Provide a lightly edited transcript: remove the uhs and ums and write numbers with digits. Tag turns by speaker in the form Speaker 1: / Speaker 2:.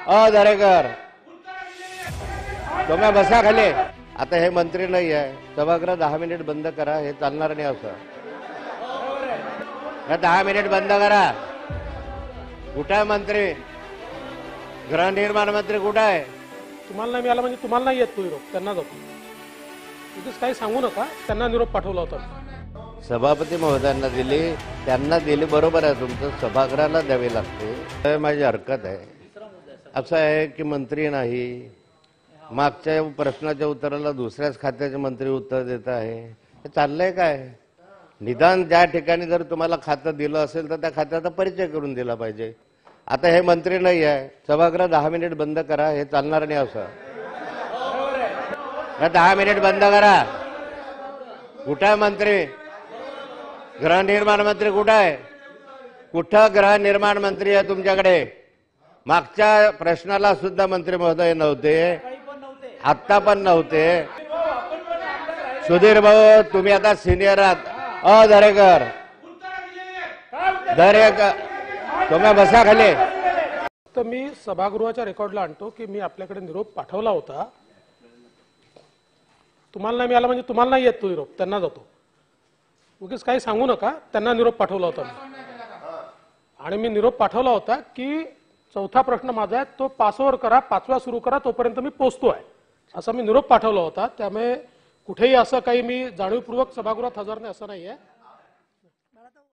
Speaker 1: दरेकर तुम्ही बसा खाली। आता हे मंत्री नाही आहे, सभागृह 10 मिनिट बंद करा, हे चालणार नाही असं। 10 मिनिट बंद करा। कुठे आहे मंत्री? गृहनिर्माण मंत्री कुठे आहे?
Speaker 2: तुम्हाला नाही मिळाला म्हणजे तुम्हाला नाही येत तो निरोप, त्यांना जातो। उगीच काही सांगू नका, त्यांना निरोप पाठवला होता।
Speaker 1: सभापती महोदयांना दिली, त्यांना दिली, बरोबर आहे तुमचं, सभागृहाला द्यावी लागते, माझी हरकत आहे। असं आहे की मंत्री नाही, मागच्या प्रश्नाच्या उत्तराला दुसऱ्याच खात्याचे मंत्री उत्तर देत आहे, हे चाललंय काय? निदान ज्या ठिकाणी जर तुम्हाला खातं दिलं असेल तर त्या खात्याचा परिचय करून दिला पाहिजे। आता हे मंत्री नाही आहे, सभागृह 10 मिनिट बंद करा, हे चालणार नाही असं। 10 मिनिट बंद करा। कुठे आहे मंत्री? गृहनिर्माण मंत्री कुठे आहे? कुठं गृहनिर्माण मंत्री आहे तुमच्याकडे? मागच्या प्रश्नाला सुद्धा मंत्री महोदय नव्हते, आत्ता पण नव्हते। सुधीर भाऊ तुम्ही आता सिनियर आहात। दरेकर तुम्ही बसा खाली।
Speaker 2: तर मी सभागृहाच्या रेकॉर्डला आणतो की मी आपल्याकडे निरोप पाठवला होता। तुम्हाला नाही मिळाला म्हणजे तुम्हाला नाही येत तो निरोप, त्यांना जातो। उगीच काही सांगू नका, त्यांना निरोप पाठवला होता आणि मी निरोप पाठवला होता की चौथा प्रश्न माझा आहे तो पासवर करा, 5वा सुरू करा, तोपर्यंत मी पोहोचतोय, असा मी निरोप पाठवला होता। त्यामुळे कुठेही असं काही मी जाणीवपूर्वक सभागृहात हजर नाही असं नाहीये।